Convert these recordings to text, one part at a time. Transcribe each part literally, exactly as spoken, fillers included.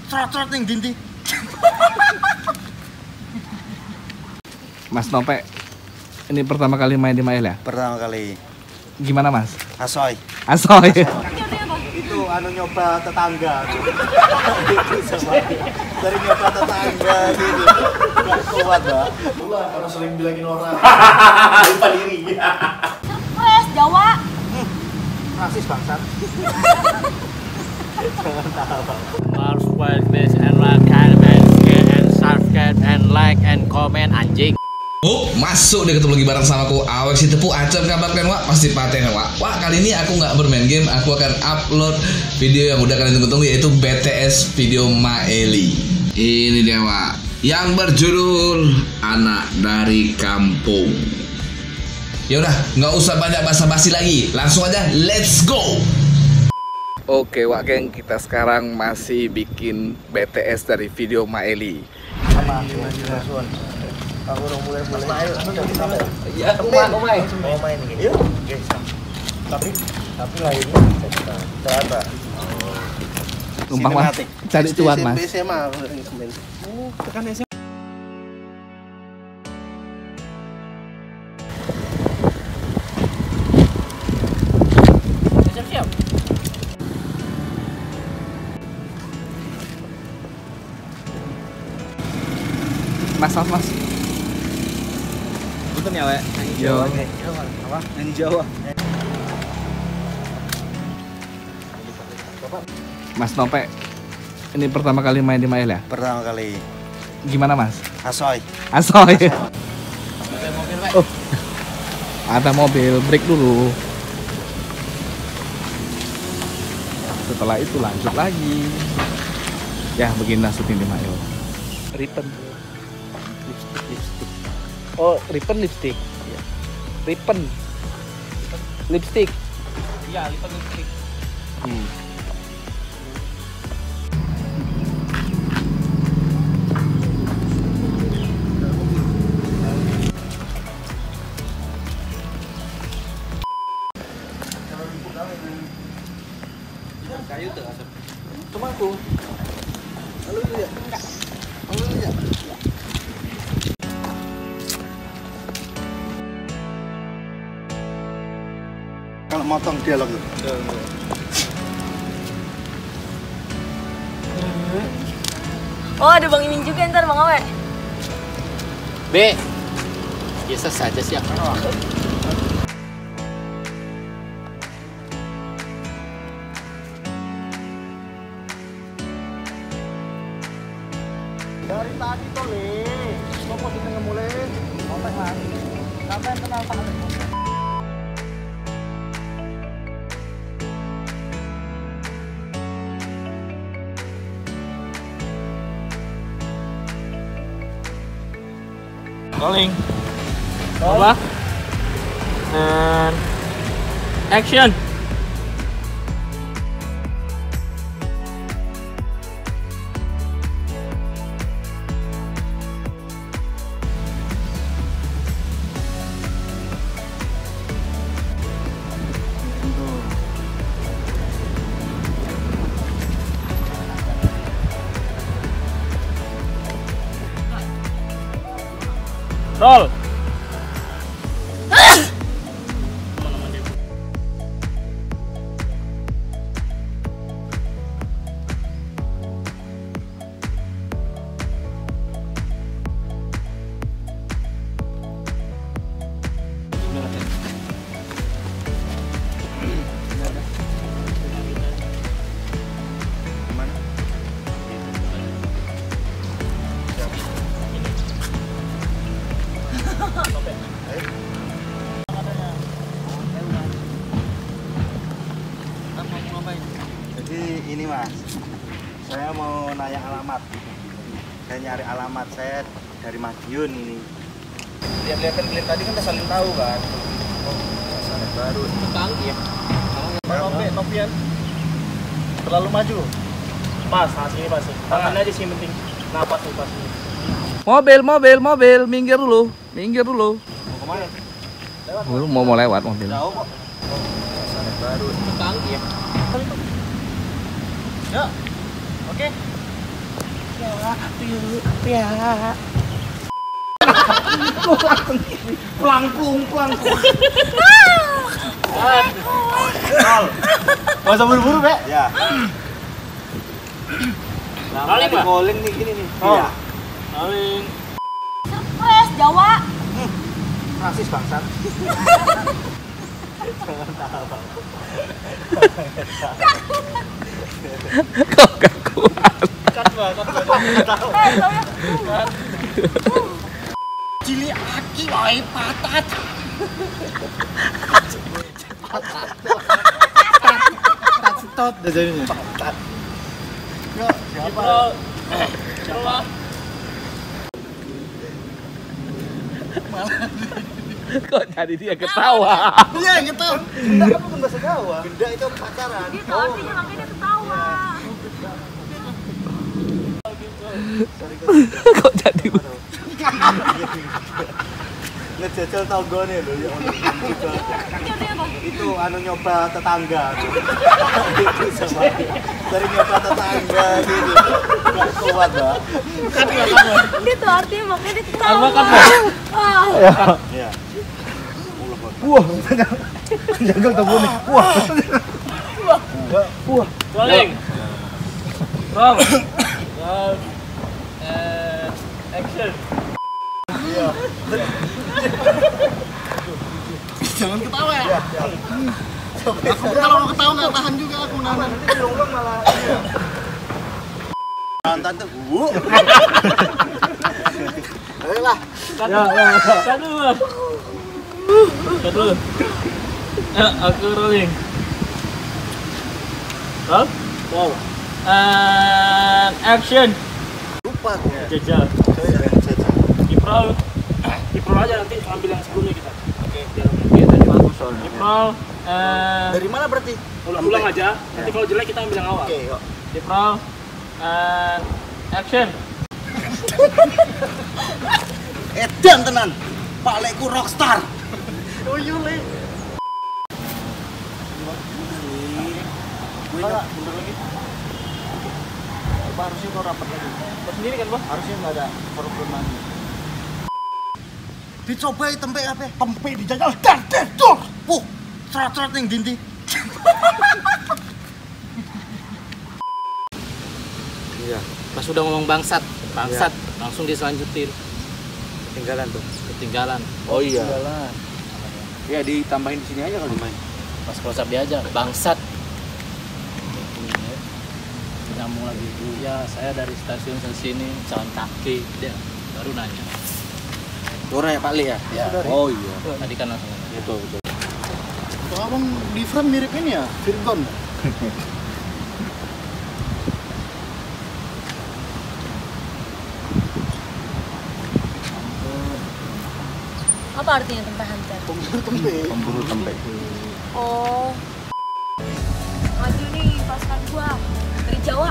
Trot-trot yang dinti. Mas Nope, ini pertama kali main di Mail ya? Pertama kali. Gimana Mas? Asoy. Asoy. Itu anu nyoba tetangga. Dari nyoba tetangga gitu. Gak kuat, Mbak. Bukan karena sering bilangin orang. Lupa diri. Wes Jawa. Rasis bangsat. Mars like this and like and and subscribe and like and comment anjing. Oh, masuk deh ketemu lagi bareng sama aku Awek si Tepu Acem kabarkan Wak, pasti paten Wak. Wak, kali ini aku nggak bermain game, aku akan upload video yang udah kalian tunggu-tunggu, yaitu B T S video Maeli. Ini dia Wak, yang berjudul Anak dari Kampung. Ya udah, nggak usah banyak basa-basi lagi, langsung aja let's go. Oke Wak geng, kita sekarang masih bikin B T S dari video Maeli. Sama aku udah mulai mulai. Iya, main, main. Mau main gitu. Yuk. Oke, tapi tapi lainnya ternyata Numpang Mas, cari cuan Mas. S M A aku sering main. Oh, tekan S M A. Siap-siap. Mas, mas, mas. Punten ya, Wek. Yo. Apa? Yang Jawa. Mas Nope, ini pertama kali main di Mail ya? Pertama kali. Gimana Mas? Asoy. Asoy. Oh, ada mobil, break dulu. Setelah itu lanjut lagi. Ya beginilah syuting di Mail. Ripen. Lipstick, lipstick. Oh, ripen lipstick. Ya. Ripen. Lipstick. Iya, lipat lipstick. Hmm. Kayu tuh asap. Cuma aku. Halo ya. Enggak. Halo ya. Kalau motong dialog tuh. Oh ada Bang Imin juga ntar Bang Awe. B. Biasa saja sih akan. Dari tadi tuh Le. Kok mau ditengah mulai? Kontak lagi. Sampai kenal Pak. Rolling. Apa? And action. Roll. Jadi ini Mas, saya mau nanya alamat. Saya nyari alamat saya dari Madiun ini. Lihat-lihat kan klip tadi kan udah saling tahu kan. Oh, sana baru. Canggih. Nopi, Nopian. Terlalu maju. Pas, nah sini pas. Tangan aja sih yang penting. Napas tuh pas. Mobil, mobil, mobil, minggir dulu, minggir dulu. Mau kemana? Lewat. Lu mau mau lewat mobil. Jauh kok. Oh, sana baru. Canggih. Ya. Oke. Pelangkung, pelangkung. Gak usah buru-buru, Be. Ya. Paling lah. Calling nih gini nih. Oh. Iya. Paling. Surprise, Jawa. Rasis bangsat. Kok gak kuat? Cut banget. Eh, tau ya. Cili aki wae patat. Patat dah jadinya. Patat. Ya, siapa? Eh, coba. Kok jadi dia ketawa? Iya, gitu. Genda kan bukan bahasa Jawa. Genda itu pacaran. Gitu artinya makanya dia ketawa. Kok jadi Ngejajal tanggane lho ya Allah. Ini artinya apa? Itu anu nyoba tetangga. Itu sama. Dari nyoba tetangga gitu. Gak kuat, Mbak. Itu artinya makanya dia ketawa. Apa kan, Ah. Iya. Wah, jagal tahu nih. Wah. Wah. Rolling. Roll. Roll. And action. Jangan ketawa ya. Aku kalau mau ketawa nggak tahan juga aku nahan. Nanti diulang malah. Tante, wuh. Ayolah. Ya, ya. Cut dulu. Cut dulu. Eh, aku rolling. Roll. Wow. And action. Lupa. Jajal. Kiprol. Kiprol aja nanti ambil yang sebelumnya kita. Oke, biar biar tadi bagus soalnya. Kiprol. And Dari mana berarti? ulang aja. Nanti kalau jelek kita ambil yang awal. Oke, yuk. Kiprol. And action. Edan tenan. Pak Lekku rockstar. Oh iya, Le. Gue enggak bener lagi. Harusnya kau rapat lagi. Kau sendiri kan, Bos? Harusnya nggak ada problem lagi. Dicoba tempe apa? Tempe dijajal dar dar dor. Puh, serat-serat ning dindi. Iya, Pas udah ngomong bangsat, bangsat, langsung diselanjutin. ketinggalan tuh. Ketinggalan. Oh iya. Ya ditambahin di sini aja kalau dimain. Pas close up dia aja, bangsat. Nyambung lagi, ya saya dari stasiun ke sini jalan kaki, dia baru nanya. Dora ya Pak Le ya? Ya. Oh iya. Tadi kan langsung nanya. Betul betul. Kok abang di frame mirip ini ya? Virgon. Apa artinya tempe hancar? Pemburu tempe. Pemburu tempe. Oh. Maju nih pasukan gua dari Jawa.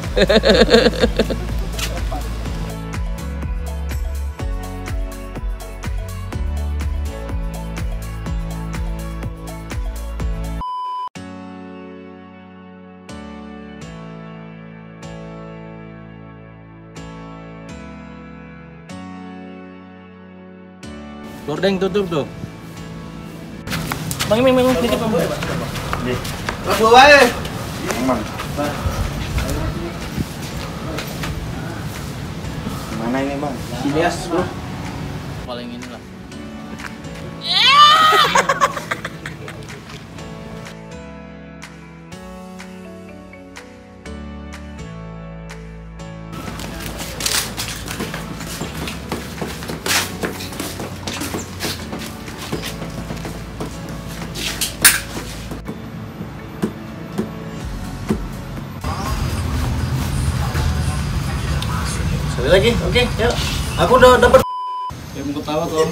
Gordeng tutup tuh. Bang, Bang, Bang, dikit Bang. Lagu wae. Emang. Mana ini Bang? Sinias bro. Paling inilah. Sekali lagi, oke, yuk. Aku udah dapet. Ya mau ketawa tuh.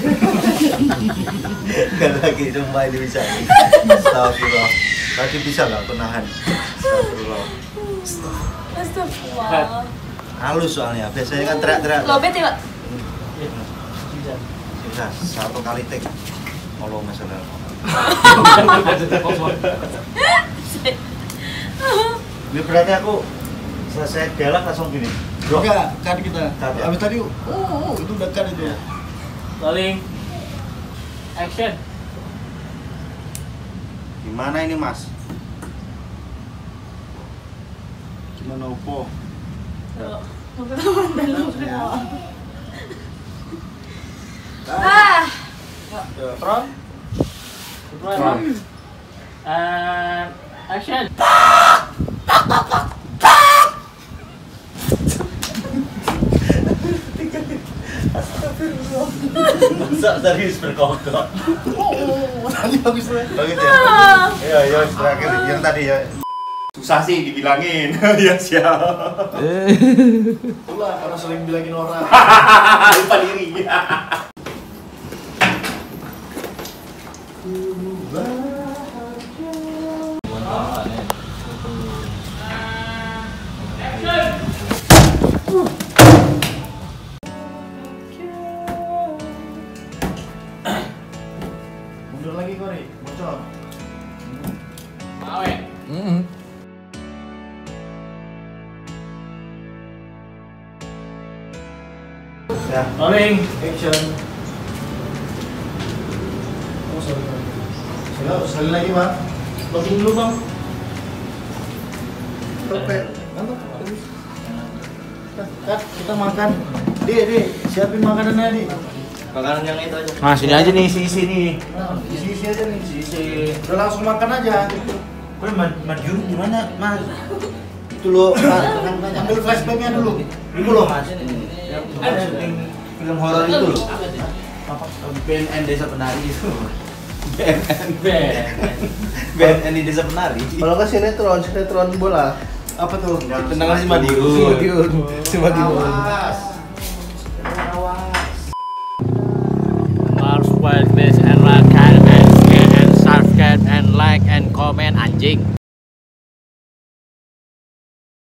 Gak lagi, sumpah ini bisa. Astagfirullah. Tadi bisa nggak aku nahan? Astagfirullah. Astagfirullah. Halus soalnya, biasanya kan teriak-teriak. Lobet ya, Pak? Bisa, satu kali take. Kalau masalah. Ini berarti aku selesai dialog langsung gini. Bro. Enggak, kan kita. Cut ya? Abis tadi, oh, oh, itu udah kan itu. Rolling. Action. Gimana ini mas? Gimana opo? Ah, Front. Front. And action. Masa serius berkokok? Tadi bagus tuh. Bagus ya? Iya, iya, terakhir yang tadi ya. Susah sih dibilangin. Ya siap. Itulah karena sering bilangin orang. Lupa diri. Mundur lagi Kori, bocor. Awe. Mm-mm. Ya. Rolling. Action. Oh, sorry. Sekali, sekali lagi bang. Loading dulu bang. Perfect. Mantap. Kat, kita makan. Di, di, siapin makanannya di. Makanan yang itu aja. Nah sini aja nih isi-isi nih. Nah, isi-isi aja nih. Isi. Udah langsung makan aja. Kau Madiun gimana mas? Itu loh, ambil flashbacknya dulu. Itu loh mas. Yang ada syuting film horor itu loh. Apa? B N N Desa Penari itu. B N N. B N N di Desa Penari. Kalau nggak sinetron, sinetron bola. Apa tuh? Tentang si Madiun. Si Madiun. Mars Wild Base and like and share and subscribe and like and comment anjing.